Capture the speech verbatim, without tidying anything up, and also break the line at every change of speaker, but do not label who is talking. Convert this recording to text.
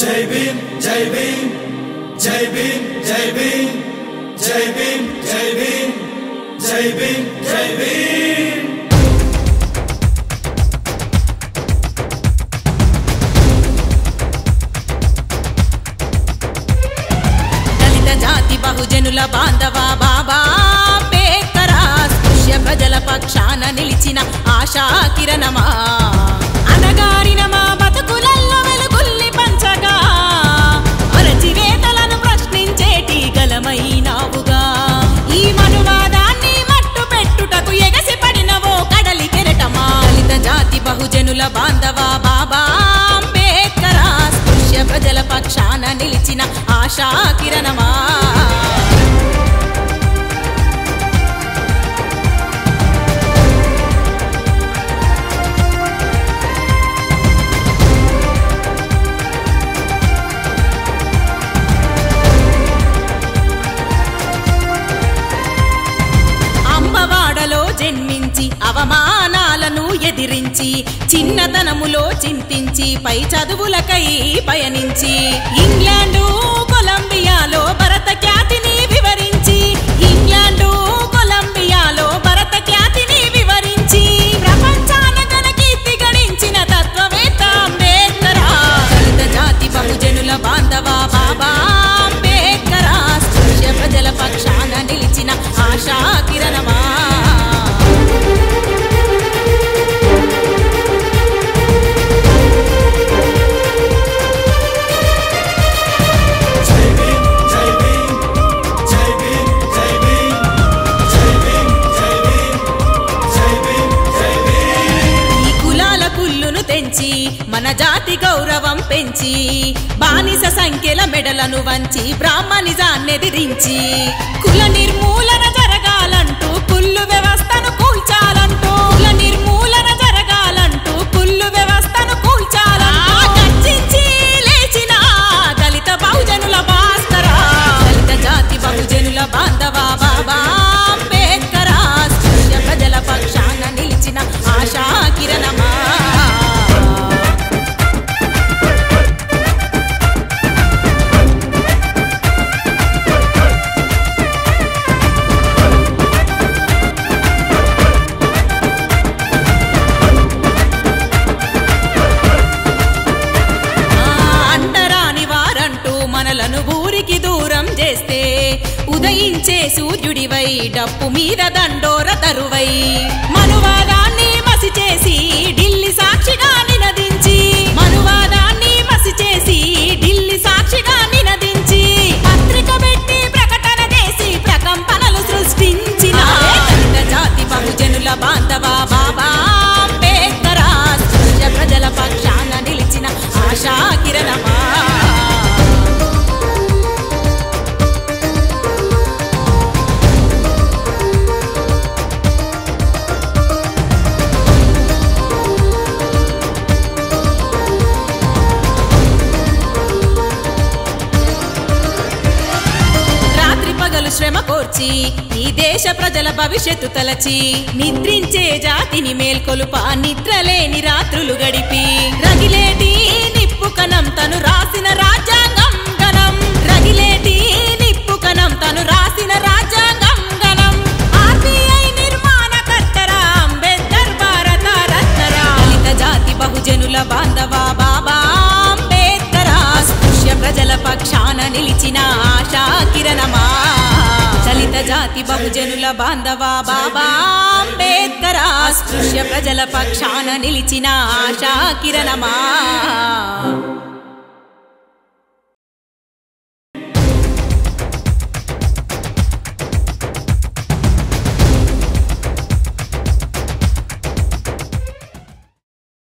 జై భీమ్ జై భీమ్ జై భీమ్ జై భీమ్ జై భీమ్ జై భీమ్ జై భీమ్ జై భీమ్
దళిత జాతి బహుజనుల బాంధవ బాబా అంబేద్కర్ స్పృశ్య ప్రజల పక్షాన నిలిచిన ఆశా కిరణమా అనగారిన మా బతుకులల్లో వెలుగుల్ని పంచగా అరచివేతలను ప్రశ్నించేటి గలమైనావుగా ఈ మనువాదాన్ని మట్టు పెట్టుటకు ఎగసి పడినవో కడలి కెరటమా దళిత జాతి బహుజనుల బాంధవ బాబా అంబేద్కర్ స్పృశ్య ప్రజల పక్షాన నిలిచిన ఆశా కిరణమా జన్మించి అవమానాలను ఎదిరించి చిన్నతనములో చింతించి పై చదువులకై పయనించి ఇంగ్లాండు కొలంబియాలో భరత ఖ్యాతిని వివరించి ఇంగ్లాండు కొలంబియాలో భరత ఖ్యాతిని వివరించి ప్రపంచాన ఘన కీర్తి గణించిన తత్వవేత్త అంబేద్కర్ దళిత జాతి బహుజనుల బాంధవ బాబా అంబేద్కర్ స్పృశ్య ప్రజల పక్షాన నిలిచిన ఆశా కిరణమా మన జాతి గౌరవం పెంచి బానిస సంఖ్యల మెడలను వంచి బ్రాహ్మణిజాన్నెదిరించి కుల నిర్మూలన జరగాలంటూ కుళ్ళు వ్యవస్థను కూల్చాలంటూ కుల నిర్మూలన జరగాలంటూ కుళ్ళు వ్యవస్థను కూల్చాలంటూ గర్జించి లేచిన దళిత బహుజనుల భాస్కర దళిత జాతి బహుజనుల బాంధవ బాబా అంబేద్కర్ స్పృశ్య ప్రజల పక్షాన నిలిచిన ఆశా కిరణమా ఊరికి దూరం చేస్తే ఉదయించే సూర్యుడివై డప్పు మీద దండోర తరువై మనువాదాన్ని మసి చేసి ఢిల్లీ సాక్షిగా నినదించి మనువాదాన్ని మసి చేసి ఢిల్లీ సాక్షిగా నినదించి పత్రిక పెట్టి ప్రకటన చేసి ప్రకంపనలు సృష్టించిన దళిత జాతి బహుజనుల బాంధవ బాబా అంబేద్కర్ స్పృశ్య ప్రజల పక్షాన నిలిచిన ఆశా కిరణమా శ్రమ కోర్చి ఈ దేశ ప్రజల భవిష్యత్తు తలచి నిద్రించే జాతిని మేల్కొలుప నిద్రలేని రాత్రులు గడిపి రగిలేటి నిప్పు కణం తను రాసిన రాజ్యాంగం గణం రగిలేటి నిప్పు కణం తను రాసిన రాజ్యాంగం గణం ఆర్బీఐ నిర్మాణకర్తరా అంబేద్కర్ భారత రత్నరా దళిత జాతి బహుజనుల బాంధవ బాబా అంబేద్కర్ స్పృశ్య ప్రజల పక్షాన నిలిచిన ఆశా కిరణమా దళిత జాతి బహుజనుల బాంధవ బాబా అంబేద్కర్ స్పృశ్య ప్రజల పక్షాన నిలిచిన ఆశా కిరణమా